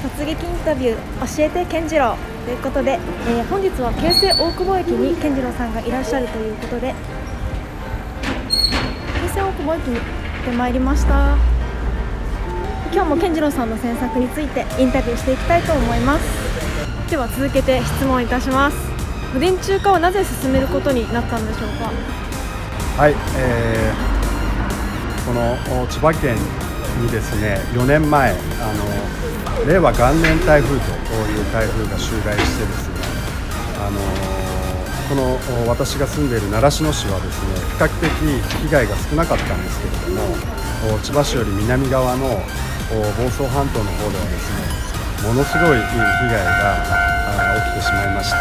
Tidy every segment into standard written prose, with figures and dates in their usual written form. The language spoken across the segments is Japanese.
突撃インタビュー教えて健次郎ということで、本日は京成大久保駅に健次郎さんがいらっしゃるということで、京成大久保駅に行ってまいりました。今日も健次郎さんの制作についてインタビューしていきたいと思います。では続けて質問いたします。無電柱化はなぜ進めることになったんでしょうか。 はい、この千葉県にですね、4年前令和元年台風という台風が襲来してですね、この私が住んでいる習志野市はですね、比較的被害が少なかったんですけれども、千葉市より南側の房総半島の方ではですね、ものすごい被害が起きてしまいまして、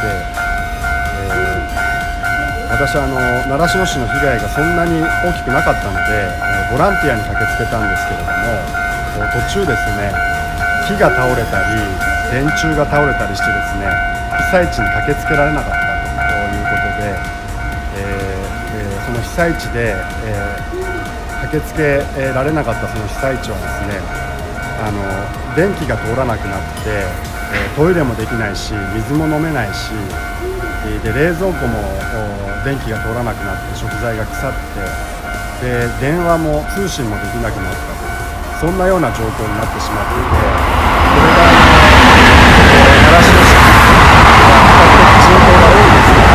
私は習志野市の被害がそんなに大きくなかったので、ボランティアに駆けつけたんですけれども、途中ですね、木が倒れたり電柱が倒れたりしてですね、被災地に駆けつけられなかったということで、その被災地で、駆けつけられなかったその被災地はですね、電気が通らなくなって、トイレもできないし水も飲めないし、で冷蔵庫も電気が通らなくなって食材が腐って、で電話も通信もできなくなったと、そんなような状況になってしまっていて、これが習志野市は比較的人口が多い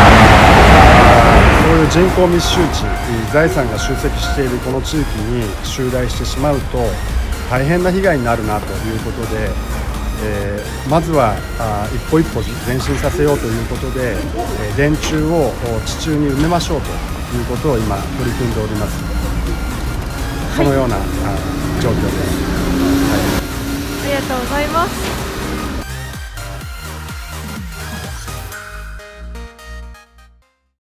ですから、そういう人口密集地、財産が集積しているこの地域に襲来してしまうと大変な被害になるなということで、まずは一歩一歩前進させようということで、電柱を地中に埋めましょうということを今取り組んでおります。このような状況です。 ありがとうございます。